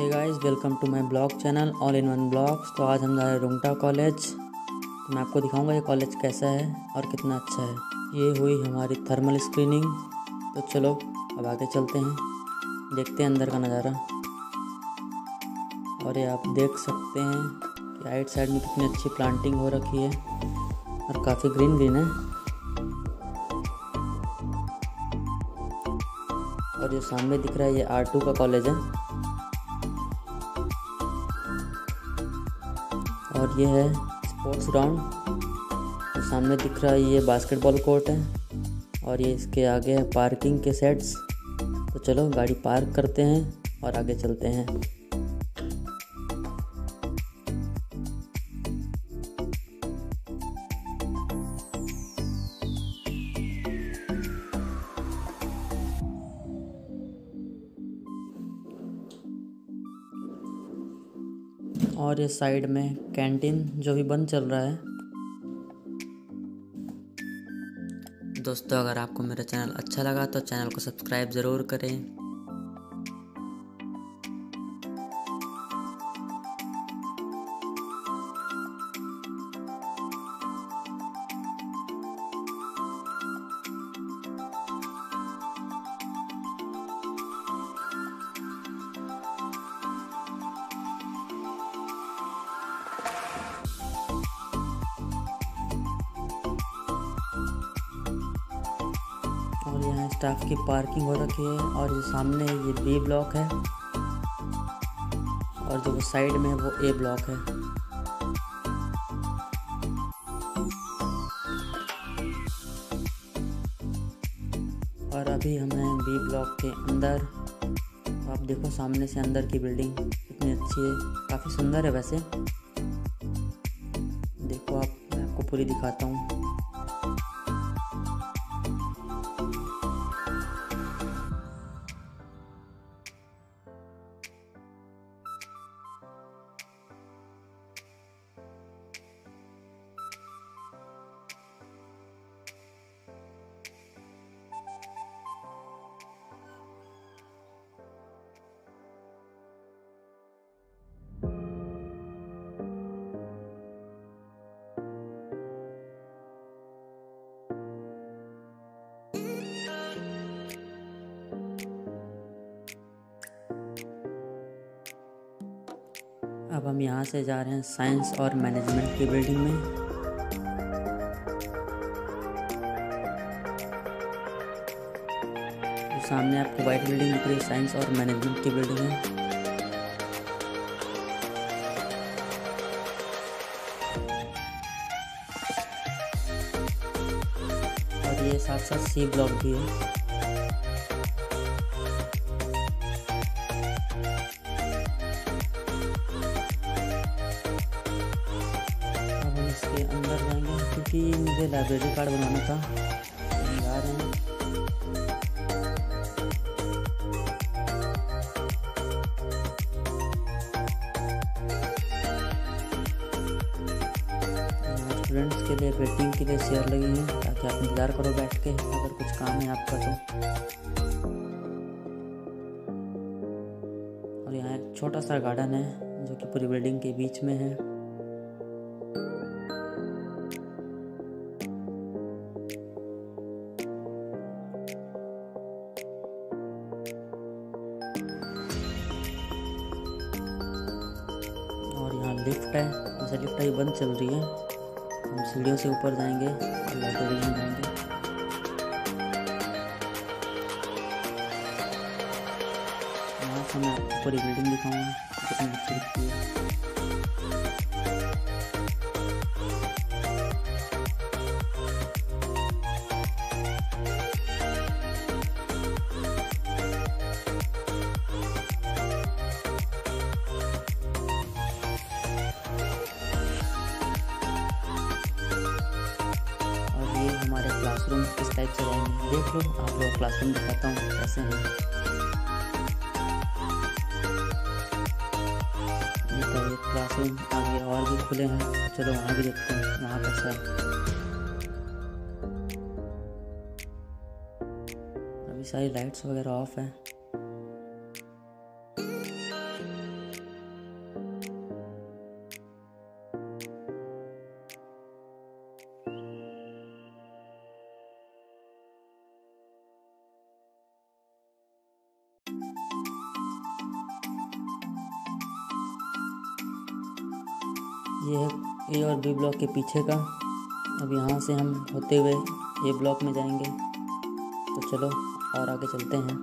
Hey guys, welcome to my blog channel all in one blogs. तो आज हम जा रहे हैं रुंगटा कॉलेज। तो मैं आपको दिखाऊंगा ये कॉलेज कैसा है और कितना अच्छा है। ये हुई हमारी थर्मल स्क्रीनिंग। तो चलो अब आगे चलते हैं, देखते हैं अंदर का नज़ारा। और ये आप देख सकते हैं कि राइट साइड में कितनी अच्छी प्लांटिंग हो रखी है और काफ़ी ग्रीन ग्रीन है। और ये सामने दिख रहा है, ये R2 का कॉलेज है। और ये है स्पोर्ट्स ग्राउंड। और सामने दिख रहा है ये बास्केटबॉल कोर्ट है। और ये इसके आगे है पार्किंग के सेट्स। तो चलो गाड़ी पार्क करते हैं और आगे चलते हैं। और ये साइड में कैंटीन जो भी बंद चल रहा है। दोस्तों, अगर आपको मेरा चैनल अच्छा लगा तो चैनल को सब्सक्राइब ज़रूर करें। और यहाँ स्टाफ की पार्किंग हो रखी है। और जो सामने है ये B ब्लॉक है और जो साइड में है वो A ब्लॉक है। और अभी हम हैं B ब्लॉक के अंदर। तो आप देखो सामने से अंदर की बिल्डिंग कितनी अच्छी है, काफ़ी सुंदर है वैसे। देखो मैं आपको पूरी दिखाता हूँ। अब हम यहाँ से जा रहे हैं साइंस और मैनेजमेंट की बिल्डिंग में। तो सामने आपको वाइट बिल्डिंग दिख रही है, साइंस और मैनेजमेंट की बिल्डिंग है। और ये साथ साथ C ब्लॉक भी है। इसके अंदर जाएंगे क्योंकि मुझे लाइब्रेरी कार्ड बनाना था। हम जा रहे हैं। स्टूडेंट्स के लिए वेटिंग के लिए चेयर लगी हैं ताकि आप इंतज़ार करो बैठ के, अगर कुछ काम है आपका तो। और यहाँ एक छोटा सा गार्डन है जो कि पूरी बिल्डिंग के बीच में है। और यहाँ लिफ्ट है, वैसे लिफ्ट अभी बंद चल रही है। हम सीढ़ियों से ऊपर जाएंगे और लाइब्रेरी में जाएंगे। यहाँ से मैं आपको पूरी बिल्डिंग दिखाऊंगा कितनी अच्छी दिखती है। हमारे क्लासरूम किस टाइप से रहेंगे देख लो। आप लोग क्लासरूम दिखाता हूँ कैसे हैं। ये क्लासरूम आगे और भी खुले हैं, चलो वहाँ भी देखते हैं वहाँ कैसा है। अभी सारी लाइट्स वगैरह ऑफ है। ये है ए और बी ब्लॉक के पीछे का। अब यहाँ से हम होते हुए ए ब्लॉक में जाएंगे। तो चलो और आगे चलते हैं।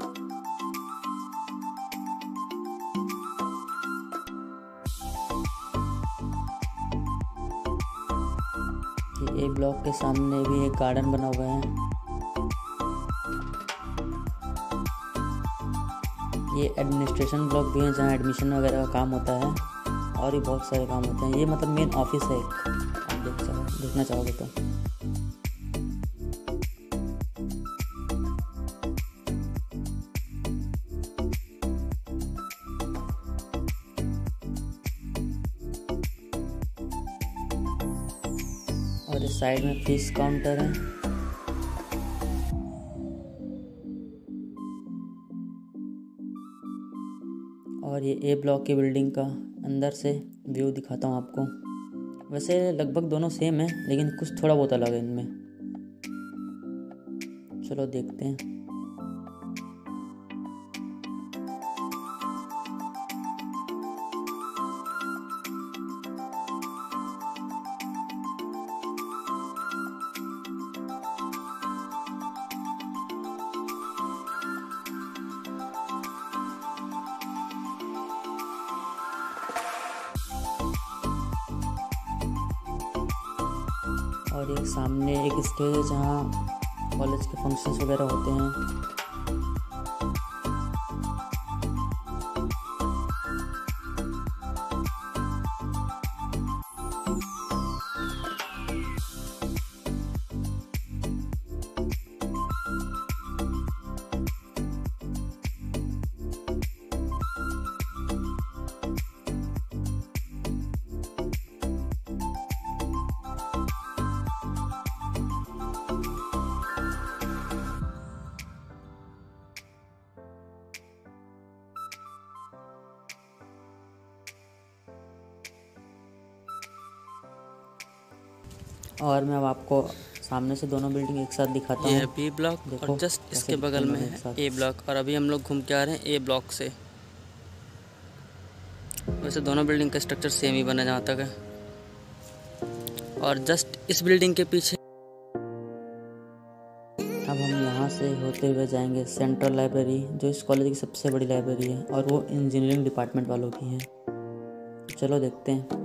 ये ए ब्लॉक के सामने भी एक गार्डन बना हुआ है। ये एडमिनिस्ट्रेशन ब्लॉक भी है जहाँ एडमिशन वगैरह का काम होता है और भी बहुत सारे काम होते हैं। ये मतलब मेन ऑफिस है एक, आप देखना चाहोगे तो। और इस साइड में फीस काउंटर है। और ये ए ब्लॉक की बिल्डिंग का अंदर से व्यू दिखाता हूँ आपको। वैसे लगभग दोनों सेम है, लेकिन कुछ थोड़ा बहुत अलग है इनमें। चलो देखते हैं। और एक सामने एक स्टेज है जहाँ कॉलेज के फंक्शंस वगैरह होते हैं। और मैं अब आपको सामने से दोनों बिल्डिंग एक साथ दिखाता हूँ। ये है बी ब्लॉक और जस्ट इसके बगल में है ए ब्लॉक। और अभी हम लोग घूम के आ रहे हैं ए ब्लॉक से। वैसे दोनों बिल्डिंग का स्ट्रक्चर सेम ही बना जहाँ तक है। और जस्ट इस बिल्डिंग के पीछे अब हम यहाँ से होते हुए जाएंगे सेंट्रल लाइब्रेरी, जो इस कॉलेज की सबसे बड़ी लाइब्रेरी है और वो इंजीनियरिंग डिपार्टमेंट वालों की है। चलो देखते हैं।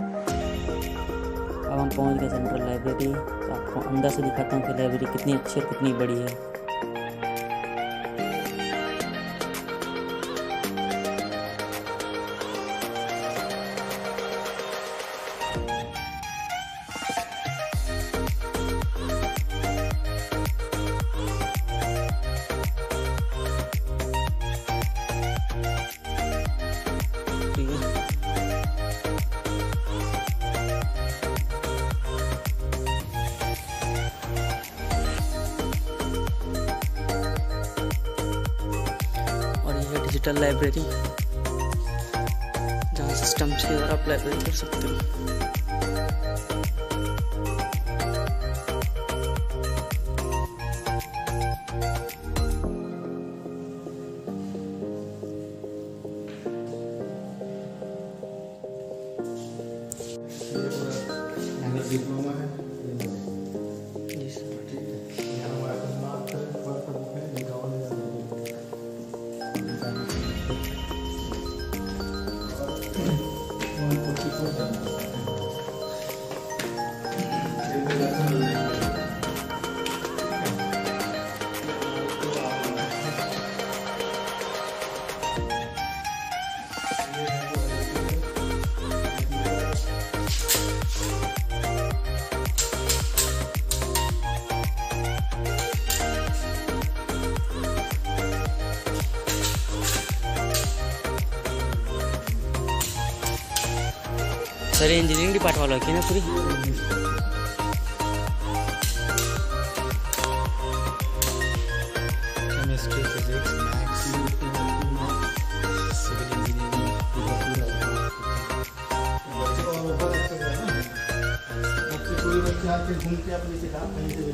अब हम पहुंच गए सेंट्रल लाइब्रेरी। तो आपको अंदर से दिखाता हूँ कि लाइब्रेरी कितनी अच्छी और कितनी बड़ी है। डिजिटल लाइब्रेरी, जहाँ सिस्टम्स के द्वारा आप लाइब्रेरी कर सकते हो। डिप्लोमा है जी सर। सर इंजीनियरिंग डिपार्टमेंट वालों की ना पूरी। Chemistry, physics, maths, civil engineering कोई बच्चे आते घूम के अपनी किताब कहीं से भी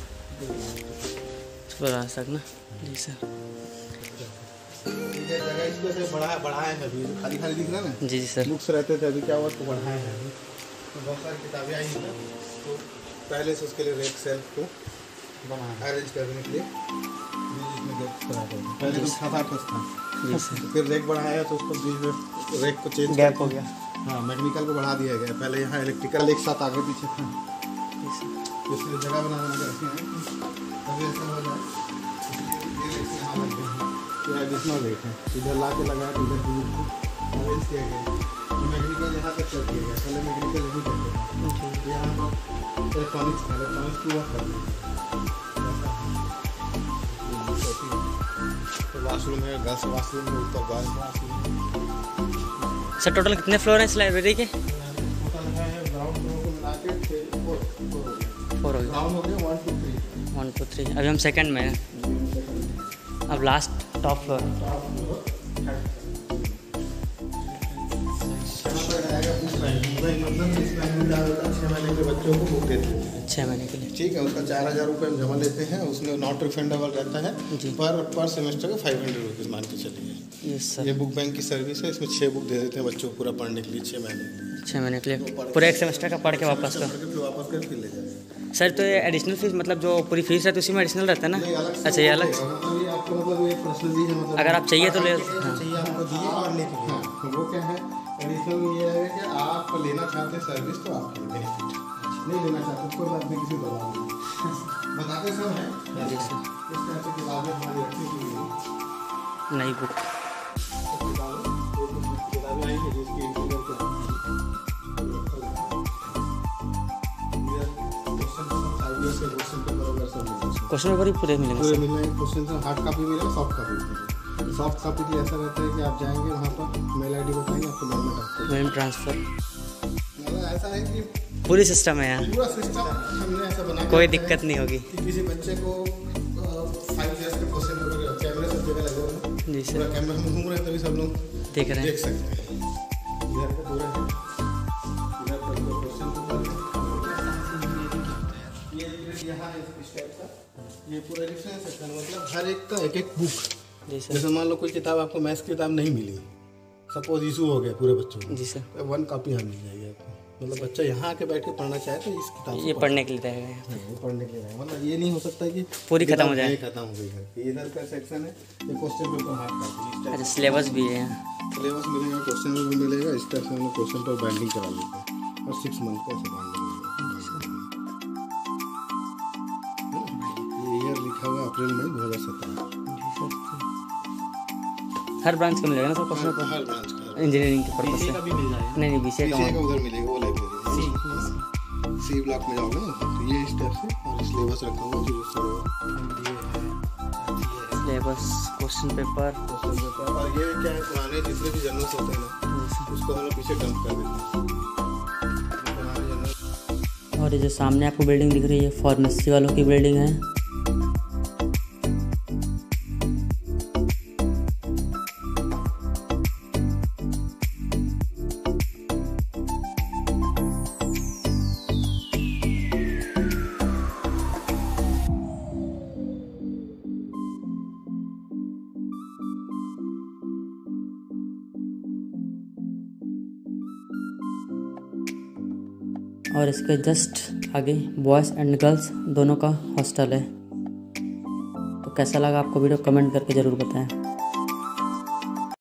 निकाल बना सकना। जी सर। जगह इसको ऐसे बढ़ाए हैं अभी, खाली खाली दिख रहा है ना। जी सर। बुक्स रहते थे, अभी क्या हुआ, उसको बढ़ाए हैं अभी। तो बहुत सारी किताबें आई हैं, तो पहले से उसके लिए रेक सेल्फ को बनाया अरेंज करने के लिए बीच में गेट करा था। पहले तो 7-8 था, तो फिर रेक बढ़ाया तो उसको बीच में रेक को चेंज गैप हो गया। हाँ, मैकेनिकल को बढ़ा दिया गया। पहले यहाँ इलेक्ट्रिकल एक साथ आगे पीछे था, इसलिए जगह बनाना करते हैं अभी ऐसा हो जाए। यहाँ लग गए हैं, ये एडिशनल रेक है, इधर ला के लगाया तो इधर अरेंज किया गया। मैकेनिकल यहाँ तक कर दिया गया, पहले मैकेनिकल यही करते हैं। यहाँ पर इलेक्ट्रॉनिक्स था, इलेक्ट्रॉनिक्स की वर्क करते हैं। तो वाशरूम है, गर्ल्स वाशरूम है, ऊपर बॉयज वाशरूम। सर टोटल कितने फ्लोर हैं इस लाइब्रेरी के? टोटल है ग्राउंड फ्लोर को मिला के 4 हो गए। ग्राउंड हो गया 1 2 3। 1 2 3, अभी हम सेकंड में हैं। अब लास्ट टॉप फ्लोर। मतलब 6 महीने के बच्चों को बुक देते हैं, 6 महीने के लिए। ठीक है। उसका 4000 रुपये हम जमा लेते हैं, उसमें नॉट रिफंडेबल रहता है जी। पर सेमेस्टर का 500 रुपीज़ मान के चलिए। Yes sir. ये बुक बैंक की सर्विस है, इसमें 6 बुक दे देते हैं बच्चों को पूरा पढ़ने के लिए 6 महीने 6 महीने के लिए पूरा 1 सेमेस्टर का पढ़ के वापस का। फिर वापस कर फिर ले जाएंगे। सर तो ये एडिशनल फीस मतलब जो पूरी फीस है तो उसी में एडिशनल रहता है ना? नहीं, अलग से अच्छा, ये अलग से। मतलब ये आपको मतलब ये पर्सनली है, मतलब अगर आप चाहिए तो ले। चाहिए आपको दिए पढ़ने के लिए। हाँ, वो क्या है एडिशनल ये है कि आप लेना चाहते हैं सर्विस तो आपके लिए बेनिफिट, नहीं लेना चाहते कोई बात नहीं, किसी को बताते सब है। जी सर। इस तरह से किताबें हमारी रखने के लिए नई बुक। किताबें आई है जिसकी इंटीरियर क्या क्वेश्चन पेपर भी पूरे मिलेंगे पूरे सर? मिल रहे हैं। क्वेश्चन हार्ड कॉपी मिलेगा, सॉफ्ट कॉपी मिलेगा। सॉफ्ट कॉपी के लिए ऐसा रहता है कि आप जाएंगे वहाँ पर मेल आईडी बताएंगे, आपको मेल में डालते मेल ट्रांसफ़र मतलब ऐसा है कि पूरी सिस्टम है यहाँ, पूरा सिस्टम हमने ऐसा बना के कोई रखा है दिक्कत नहीं होगी। कि किसी बच्चे को 5 ईयर्स के क्वेश्चन पेपर कैमरे सब जगह लगे हुए हैं, जी पूरा सर। कैमरा हम घूम रहे हैं तभी सब लोग देख रहे हैं। देख सकते हैं। इधर पे पूरा है, इधर पर क्वेश्चन पेपर ये यहाँ है इस टाइप का, ये पूरा रेफरेंस सेक्शन मतलब हर एक का एक बुक। जी सर। जैसे मान लो कोई किताब आपको मैथ्स की किताब नहीं मिली, सपोज इशू हो गया पूरे बच्चों को, जी सर। तो 1 कॉपी यहाँ मिल जाएगी आपको। मतलब बच्चा यहाँ आके बैठ के पढ़ना चाहे तो इस किताब ये पढ़ने के लिए रहेगा। हाँ, ये पढ़ने के लिए रहेगा। मतलब ये नहीं हो सकता कि पूरी खत्म हो जाए। खत्म हो गई है। इधर का सेक्शन है, ये क्वेश्चन पेपर हार्ड कॉपी। अच्छा, सिलेबस भी है यहाँ? सिलेबस मिलेगा, क्वेश्चन पेपर मिलेगा, इस तरह से हम लोग क्वेश्चन पेपर बाइंडिंग करा लेते हैं और 6 मंथ का ऐसे बाइंडिंग ये ईयर लिखा हुआ अप्रैल मई 2017। हर ब्रांच का मिलेगा ना सर क्वेश्चन पेपर? हर ब्रांच का इंजीनियरिंग के पर्पज से? भी मिल जाएगा। नहीं बीसीए का का उधर मिलेगा, वो लाइब्रेरी सी ब्लॉक में जाओगे ना तो ये इस टाइप से और सिलेबस रखा हुआ जो सिलेबस, क्वेश्चन पेपर। और ये क्या है, पुराने जितने भी जर्नल्स होते हैं ना उसको हम लोग पीछे डंप कर देते हैं। और ये जो सामने आपको बिल्डिंग दिख रही है फार्मेसी वालों की बिल्डिंग है। और इसके जस्ट आगे बॉयज़ एंड गर्ल्स दोनों का हॉस्टल है। तो कैसा लगा आपको वीडियो कमेंट करके ज़रूर बताएं।